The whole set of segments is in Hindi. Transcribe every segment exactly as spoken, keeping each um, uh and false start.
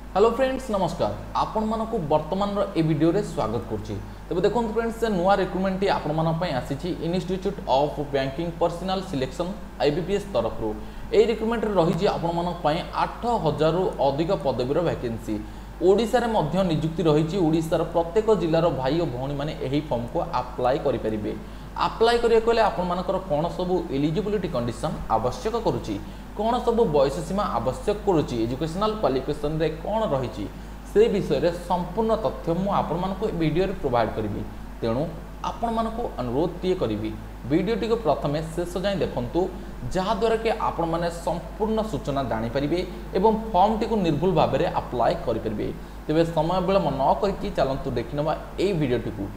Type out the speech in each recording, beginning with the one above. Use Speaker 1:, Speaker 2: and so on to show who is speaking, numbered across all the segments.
Speaker 1: हेलो फ्रेंड्स नमस्कार आपण मानक वर्तमान ए वीडियो रे स्वागत करछि। तबे देखो फ्रेंड्स नुआ रिक्रुटमेंट आपण मानक पय आसीछि institute of banking personnel selection IBPS तरफ रो ए रिक्रुटमेंट रे रही आपण मानक पय आठ हज़ार रु अधिक पदवीर वैकेंसी ओडिसा रे मध्य नियुक्ति रही। ओडिसा प्रत्येक जिलार भाई और भौणी माने एही फॉर्म को अप्लाई करि परिबे। अप्लाई करिया कहले आपण मानकर कोन सब एलिजिबिलिटी कंडीशन आवश्यक करूची, कौन सब बयस सीमा आवश्यक करुच्ची, एजुकेशनल क्वालिफिकेशन रे कौन रही से विषय रे संपूर्ण तथ्य मु आपण मानको वीडियो रे प्रोवाइड करिवि। तेणु आपण मानको अनुरोध टिए करिवि वीडियोटी को प्रथमे शेष जाए देखंतु, जहा द्वारा कि आपण माने संपूर्ण सूचना जानि परिबे एवं फॉर्म टी को निर्भुल भाव में अप्लाई करि परिबे। तेबे समय बेला मन न करके चलंतु देखिनबा ए वीडियोटी को।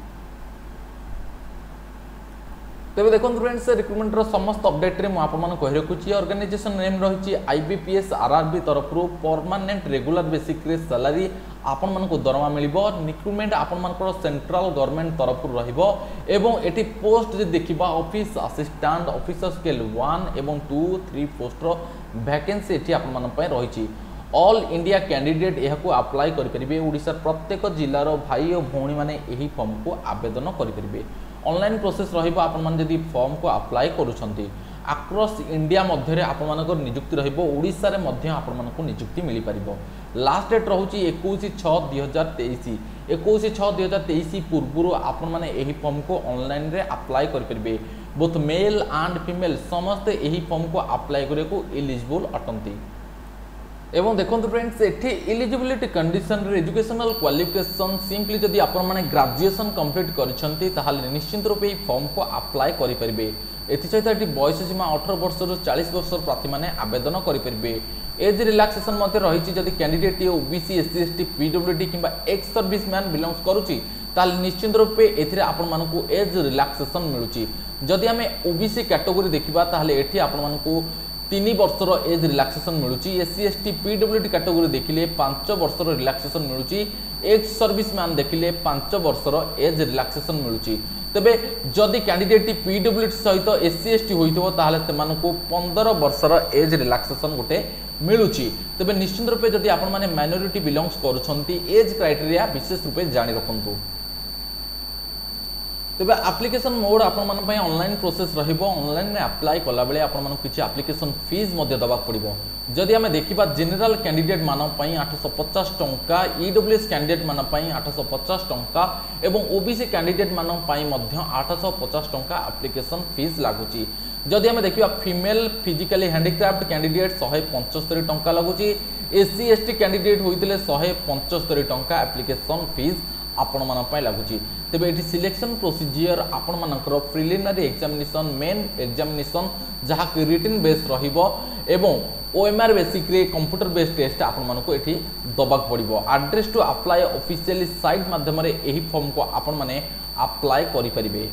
Speaker 1: तेज देखो फ्रेंड्स रिक्रुटमेंट समस्त अपडेट रे मुझे कही रखुच्छी। ऑर्गेनाइजेशन नेम रही आईबीपीएस आरआरबी तरफ परमानेंट रेगुलर बेसिक रे सैलरी आपण मानक दरमा मिलिबो। रिक्रुटमेंट आपण मानकर सेंट्रल गवर्नमेंट तरफ रहिबो एवं एटी पोस्ट जे देखिबा office assistant officer scale one एवं टू थ्री पोस्ट रो वैकेंसी एटी आपण मान पय रहिछि। ऑल इंडिया कैंडिडेट यहां अप्लाई करि परिबे। ओडिसा प्रत्येक जिल्लार भाई और भौणी माने एही फॉर्म को आवेदन करि परिबे। ऑनलाइन प्रोसेस रहिबो। आपण मान जदी फॉर्म को अप्लाई करूछंती अक्रॉस इंडिया मध्य रे आपण मानकर नियुक्ति रहिबो। ओडिसा रे मध्य आपण मानक नियुक्ति मिली परिबो। लास्ट डेट रहउची इक्कीस छह दो हज़ार तेईस। इक्कीस छह दो हज़ार तेईस पूर्व आपण माने एही फॉर्म को ऑनलाइन रे अप्लाई करि परिबे। बोथ मेल एंड फीमेल समस्त एही फॉर्म को अप्लाई करे को एलिजिबल अटंती। एवं देखो फ्रेंड्स एठी एलिजिबिलिटी कंडीशन रे एजुकेशनल क्वालिफिकेशन सिंपली जदि आपण माने ग्रेजुएशन कंप्लीट करिसंती ताहाले निश्चित रूपे ई फॉर्म को अप्लाई करि परिबे। एथि सहित एठी बयस सीमा अठारह वर्ष रु चालीस वर्ष प्रार्थी माने आवेदन करि परिबे। एज रिलैक्सेशन मध्ये रहिछि जदि कैंडिडेट ये ओबीसी एससी एसटी पीडब्ल्यूडी किंबा एक्स सर्विस मैन बिलोंग्स करूछि ताहाले निश्चित रूपे एथिरे आपण मानकु एज रिलैक्सेशन मिलुछि। जदि हमें ओबीसी कैटेगरी देखिबा ताहाले एठी आपण मानकु तीन वर्षर एज रिलैक्सेशन मिलुची। एससी एसटी पीडब्ल्यूडी कैटेगरी देखिले पांच वर्षर रिलैक्सेशन मिलुची। एक्स सर्विस मैन देखिले पांच वर्षर एज रिलैक्सेशन मिलुची। तबे जदि कैंडिडेट पीडब्ल्यूडी सहित एससी एसटी होइतो ताहाले तेमानकु पंद्रह वर्षर एज रिलैक्सेशन गोटे मिलुची। तबे निश्चित रूपे जदि आपण माने माइनॉरिटी बिलोंग्स करूछंती एज क्राइटेरिया विशेष रूपे जानि रखंतु। तेबे एप्लिकेशन मोड आपण मन पय ऑनलाइन प्रोसेस रहिबो। ऑनलाइन में अप्लाई कला बेले आपण मन किछि एप्लिकेशन फीस मध्ये दबा पड़िबो। जदि हमें देखिबा जनरल कैंडिडेट मान पय आठ सौ पचास टंका, ईडब्ल्यूएस कैंडिडेट मान पय आठ सौ पचास टंका एवं ओबीसी कैंडिडेट मान पय मध्ये आठ सौ पचास टंका एप्लिकेशन फीस लागुची। जदि हमें देखिबा फीमेल फिजिकली हैंडीक्राफ्ट कैंडिडेट एक सौ पचहत्तर टंका लागुची। एससी एसटी कैंडिडेट होइतिले एक सौ पचहत्तर टंका एप्लिकेशन फीस आपण मान पय लागुची। तेबे एठी सिलेक्शन प्रोसीजर आपण मानकर प्रिलिमिनरी एग्जामिनेशन मेन एग्जामिनेशन जहा कि रिटन बेस रहिबो एवं ओएमआर बेसिक रे कंप्यूटर बेस्ड टेस्ट आपण मानको एठी दबाक पड़िबो। Address to apply officially site माध्यम रे एही फॉर्म को आपण माने अप्लाई करि परिबे।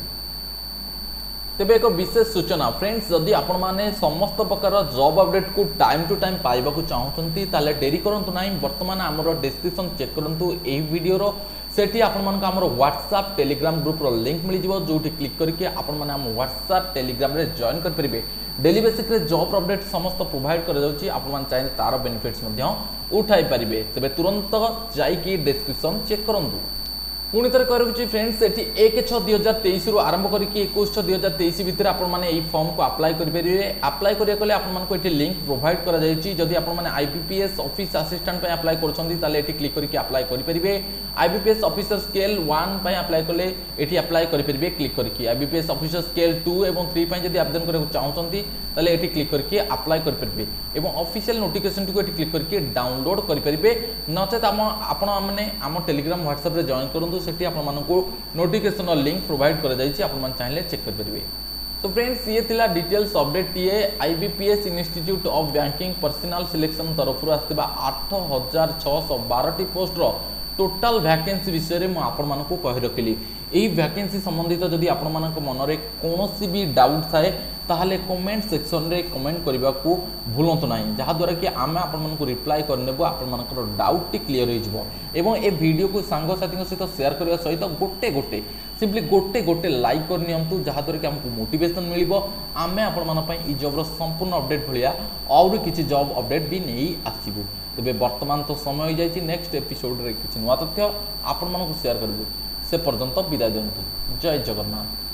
Speaker 1: तेबे एक विशेष सूचना फ्रेंड्स, जदि आपण माने समस्त प्रकार जॉब अपडेट को टाइम टू टाइम पाइबा को चाहउछंती ताले डेरी करंतु नाही। वर्तमान हमरो डिस्क्रिप्शन चेक करंतु एही वीडियो रो सेठी आपण मानक हमरो व्हाट्सएप टेलीग्राम ग्रुप रो लिंक मिल जिवो, जोठी क्लिक करके आपण माने हम व्हाट्सएप टेलीग्राम रे जॉइन कर परिबे। डेली बेसिक रे जॉब अपडेट समस्त प्रोवाइड कर जाउची। आपण मान चाहे तार बेनिफिट्स मध्ये उठाई परिबे। तबे तुरंत जाई कि डिस्क्रिप्शन चेक करंतु। पुणी थर कह फ्रेंड्स एटी एक छह दुई हजार तेईस रु आरंभ करके इक्कीस छह दुई हजार तेईस भितर आपण माने एई फॉर्म को अप्लाई करेंगे। अप्लाई करिया कले आपण मानको एटी लिंक प्रोवाइड करा जायछि। जदि आपण माने आईबीपीएस ऑफिस असिस्टेंट पे अप्लाई करछंती ताले एटी क्लिक करके अप्लाई करि परिबे। आईबीपीएस ऑफिसर स्केल वन पे अप्लाई कले एटी अप्लाई करि परिबे क्लिक करके। आईबीपीएस ऑफिसर स्केल टू एवं थ्री पे जदि आवेदन करबो चाहछंती ताले एटी क्लिक करके अप्लाई करि परिबे एवं ऑफिशियल नोटिफिकेशन को एटी क्लिक करके डाउनलोड करि परिबे। नचेत हम आपण माने हम टेलीग्राम व्हाट्सएप रे जॉइन करंतु। सेठी आपण मानको नोटिफिकेशन लिंक प्रोवाइड करा जायछि, आपण मान चाहिले चेक कर परिबे। तो फ्रेंड्स ये थिला डिटेल्स अपडेट टीए IBPS institute of banking personnel selection तरफ आसथिबा आठ हज़ार छह सौ बारह टी पोस्ट रो टोटल वैकेंसी विषय रे मु आपण मानको कहि रखिली। एही वैकेंसी संबंधित जदि आपण मानक मन रे कोनोसी भी डाउट थाए ताहले कमेंट सेक्शन रे कमेंट करबा को भूलंतु नाही, जहा द्वारा कि आमे आपण मानको रिप्लाई करनेबो। आपण मानकर डाउट टी क्लियर हो जिवो एवं ए वीडियो को सांग साथी सहित शेयर करबा सहित गोटे गोटे सिंपली गोटे गोटे लाइक कर नियंतु, जहा द्वारा कि हमको मोटिवेशन मिलिबो। आमे आपण मान पई ई जॉब रो संपूर्ण अपडेट भलिया और किछि जॉब अपडेट भी नहीं आसीबो। तेबे वर्तमान तो समय हो जाइए नेक्स्ट एपिसोड रे किछि नुवा तथ्य आपण मानकु शेयर करबु से पर्यंत विदाय दियंतु जय जगन्नाथ।